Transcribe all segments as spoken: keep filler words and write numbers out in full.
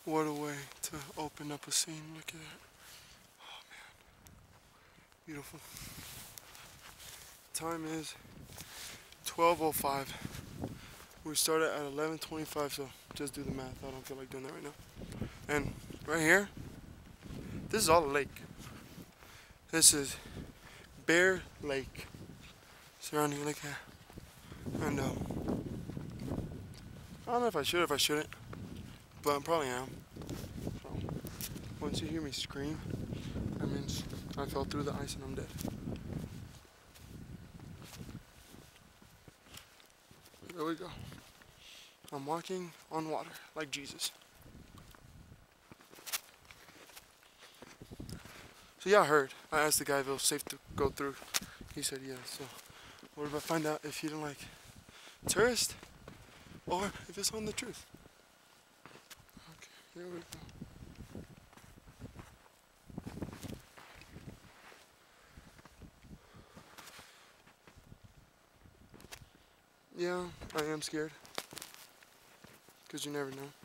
What a way to open up a scene. Look at that. Oh man, beautiful. Time is twelve oh five. We started at eleven twenty-five, so just do the math. I don't feel like doing that right now. And right here, this is all a lake. This is Bear Lake. Surrounding lake here. And um, I don't know if I should or if I shouldn't, but I probably am. So once you hear me scream, that means I fell through the ice and I'm dead. There we go. I'm walking on water like Jesus. So yeah, I heard. I asked the guy if it was safe to go through. He said yes. So what if I find out if he didn't like tourists or if it's on the truth? Okay, here we go. Yeah, I am scared. Because you never know.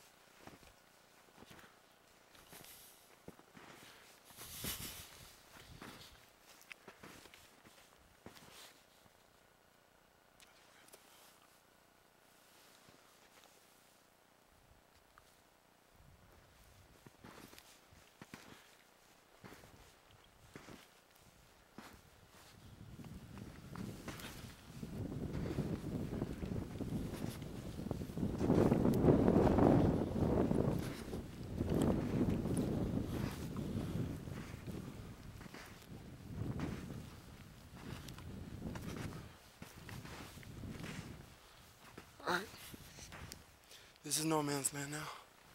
Alright. This is no man's land now.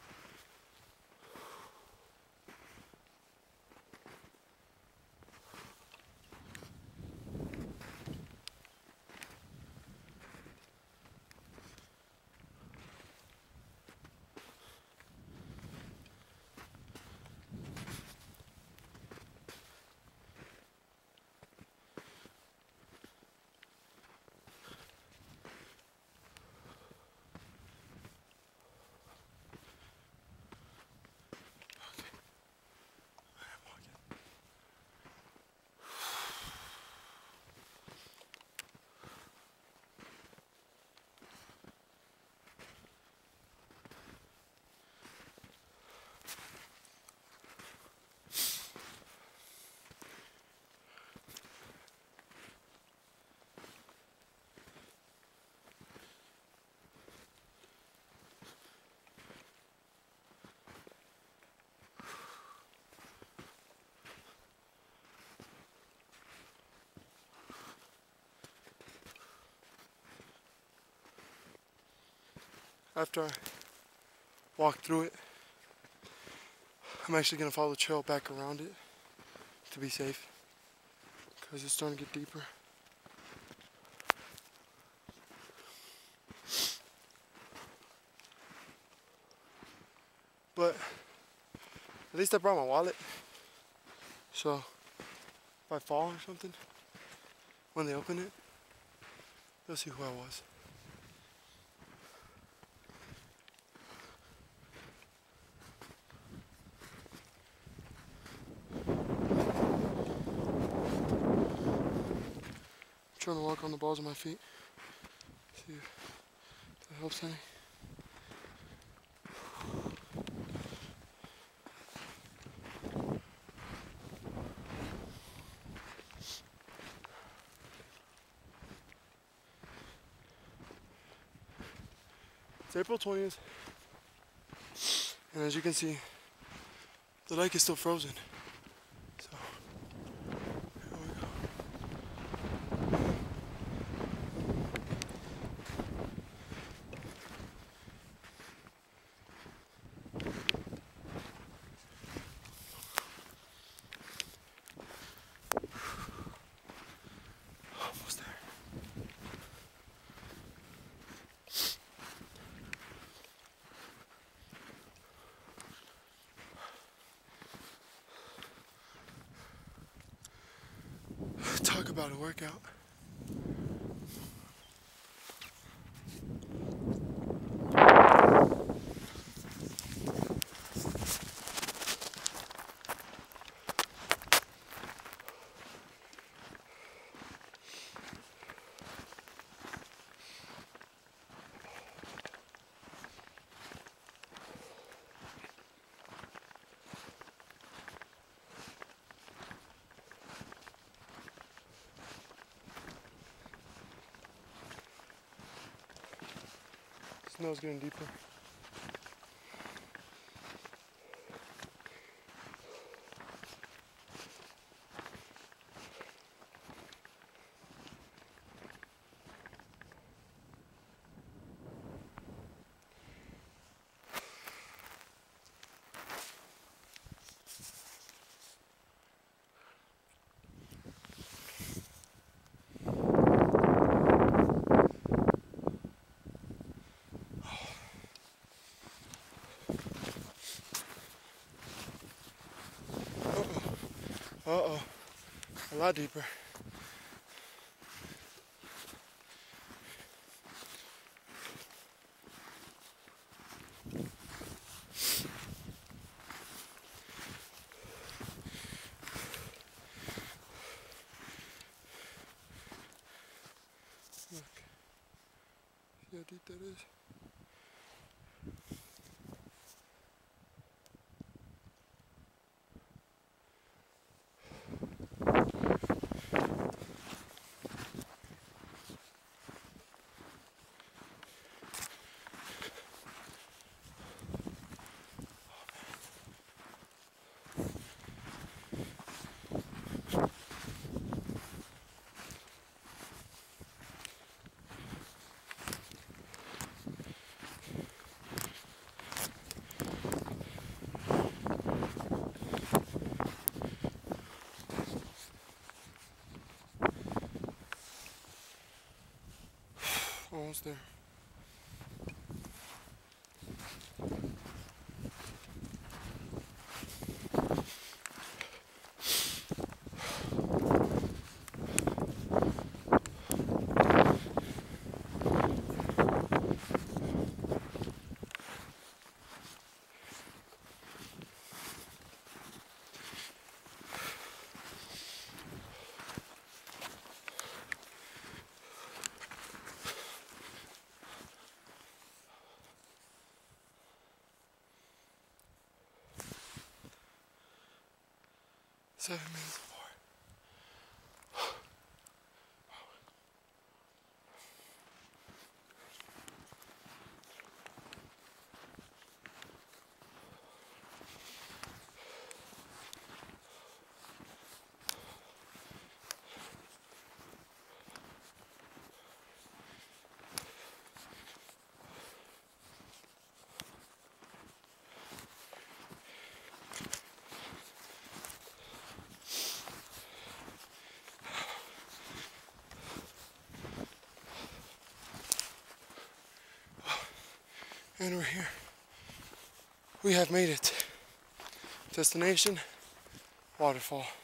After I walk through it, I'm actually going to follow the trail back around it to be safe because it's starting to get deeper. But at least I brought my wallet, so if I fall or something, when they open it, they'll see who I was. I'm trying to walk on the balls of my feet. See if that helps any. It's April twentieth, and as you can see, the lake is still frozen. So, here we go. Almost there. Talk about a workout. No, it's getting deeper. Uh-oh, a lot deeper. Look, see how deep that is? Almost there. Seven minutes more. And we're here. We have made it. Destination, waterfall.